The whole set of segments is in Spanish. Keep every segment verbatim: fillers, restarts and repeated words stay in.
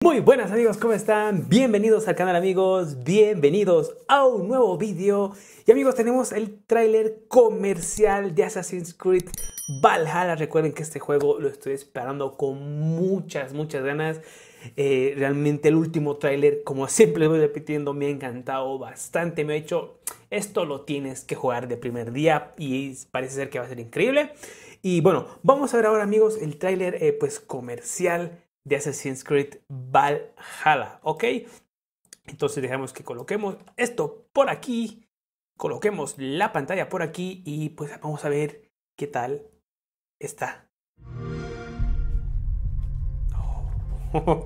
Muy buenas amigos, ¿cómo están? Bienvenidos al canal amigos, bienvenidos a un nuevo vídeo. Y amigos, tenemos el tráiler comercial de Assassin's Creed Valhalla. Recuerden que este juego lo estoy esperando con muchas, muchas ganas. Eh, realmente el último tráiler, como siempre les voy repitiendo, me ha encantado bastante. Me ha hecho, esto lo tienes que jugar de primer día y parece ser que va a ser increíble. Y bueno, vamos a ver ahora amigos el tráiler eh, pues comercial de Assassin's Creed Valhalla, ¿ok? Entonces dejamos que coloquemos esto por aquí, coloquemos la pantalla por aquí y pues vamos a ver qué tal está. Oh.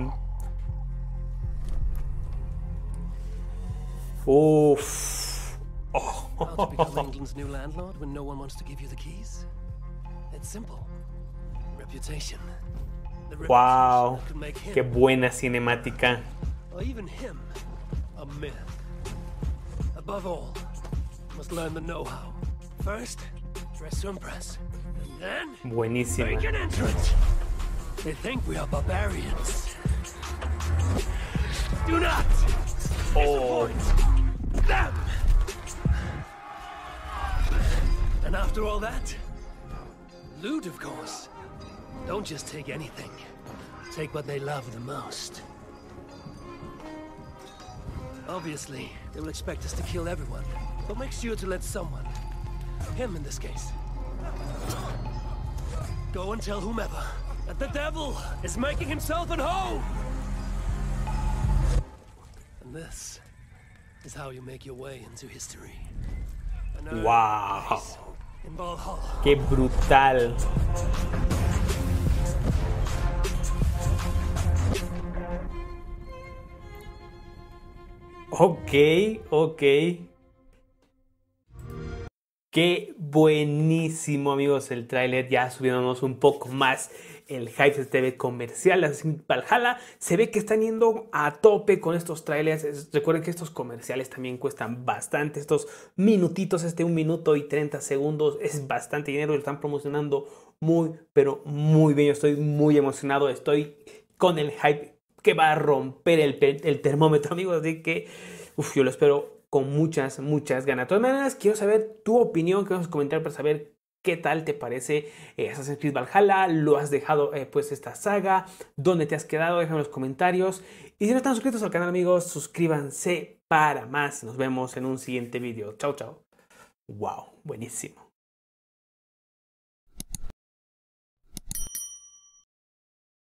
Uf. Oh. How to become England's new landlord when no one wants to give you the keys? It's simple. Reputation. Wow, qué buena cinemática. Or even him, a myth. Above all, must learn the know-how. First, dress to impress, and then buenísima. Make an entrance. They think we are barbarians. Do not oh. disappoint them. And after all that, loot, of course. Don't just take anything. Take what they love the most. Obviously, they will expect us to kill everyone, but make sure to let someone, him in this case, go and tell whomever that the devil is making himself at home. And this is how you make your way into history. Wow. In Valhalla. Qué brutal. Ok, ok. Qué buenísimo amigos el tráiler, ya subiéndonos un poco más el hype de T V comercial de Assassin's Creed Valhalla. Se ve que están yendo a tope con estos trailers. Recuerden que estos comerciales también cuestan bastante. Estos minutitos, este un minuto y treinta segundos es bastante dinero. Lo están promocionando muy, pero muy bien. Yo estoy muy emocionado. Estoy con el hype que va a romper el, el termómetro, amigos. Así que uf, yo lo espero con muchas, muchas ganas. De todas maneras, quiero saber tu opinión, que vas a comentar para saber qué tal te parece eh, Assassin's Creed Valhalla. ¿Lo has dejado eh, pues esta saga? ¿Dónde te has quedado? Déjame en los comentarios. Y si no están suscritos al canal, amigos, suscríbanse para más. Nos vemos en un siguiente video. Chao, chao. Wow, buenísimo.